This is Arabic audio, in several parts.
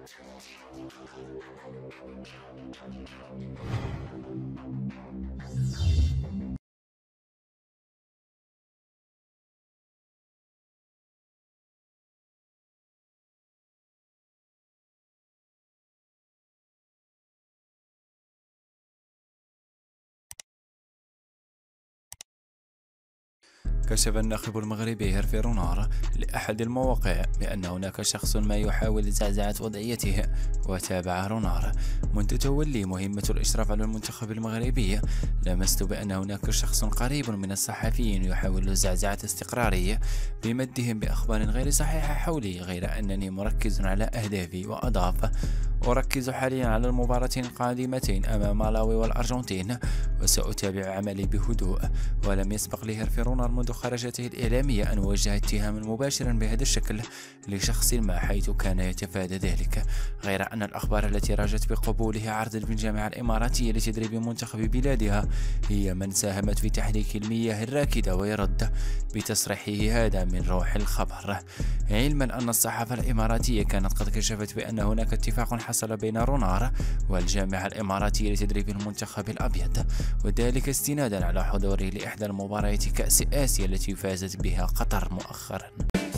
كشف الناخب المغربي هيرفي رونار لأحد المواقع بأن هناك شخص ما يحاول زعزعة وضعيته. وتابع رونار: منذ تولي مهمة الإشراف على المنتخب المغربي لمست بأن هناك شخص قريب من الصحفيين يحاول زعزعة استقراري بمدهم بأخبار غير صحيحة حولي، غير أنني مركز على أهدافي. وأضاف: أركز حاليا على المباراتين القادمتين أمام مالاوي والأرجنتين، وسأتابع عملي بهدوء. ولم يسبق لهيرفي رونار منذ خرجته الإعلامية أن وجه اتهاما مباشرا بهذا الشكل لشخص ما، حيث كان يتفادى ذلك، غير أن الأخبار التي راجت بقبوله عرضا بالجامعة الإماراتية لتدريب منتخب بلادها هي من ساهمت في تحريك المياه الراكدة. ويرد بتصريحه هذا من روح الخبر، علما أن الصحافة الإماراتية كانت قد كشفت بأن هناك اتفاق حصل بين رونار والجامعة الإماراتية لتدريب المنتخب الأبيض، وذلك استنادا على حضوره لإحدى المباريات كأس آسيا التي فازت بها قطر مؤخرا.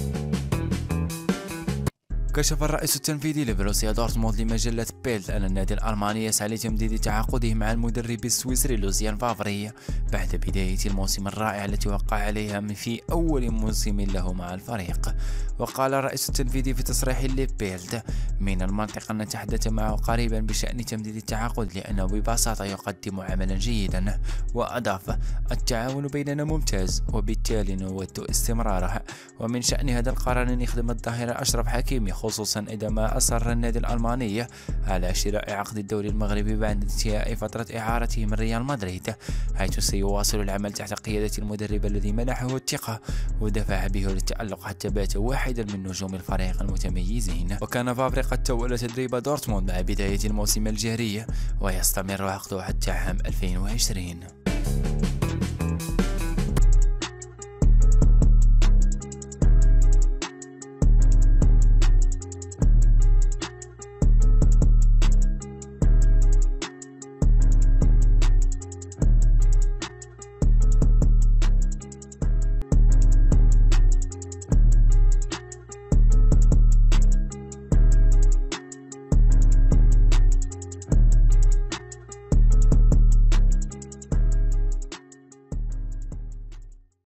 كشف الرئيس التنفيذي لبروسيا دورتموند لمجلة بيلد أن النادي الألماني يسعى لتمديد تعاقده مع المدرب السويسري لوسيان فافري بعد بداية الموسم الرائع التي وقع عليها في أول موسم له مع الفريق. وقال الرئيس التنفيذي في تصريح لبيلد: من المنطق أن نتحدث معه قريبا بشأن تمديد التعاقد لأنه ببساطة يقدم عملا جيدا. وأضاف: التعاون بيننا ممتاز وبالتالي نود استمراره، ومن شأن هذا القرار أن يخدم الظاهرة أشرف حكيمي، خصوصا إذا ما أصر النادي الألماني على شراء عقد الدوري المغربي بعد انتهاء فترة إعارته من ريال مدريد، حيث سيواصل العمل تحت قيادة المدرب الذي منحه الثقة ودفع به للتألق حتى بات واحدا من نجوم الفريق المتميزين. وكان فافري قد تولى تدريب دورتموند مع بداية الموسم الجاري، ويستمر عقده حتى عام 2020.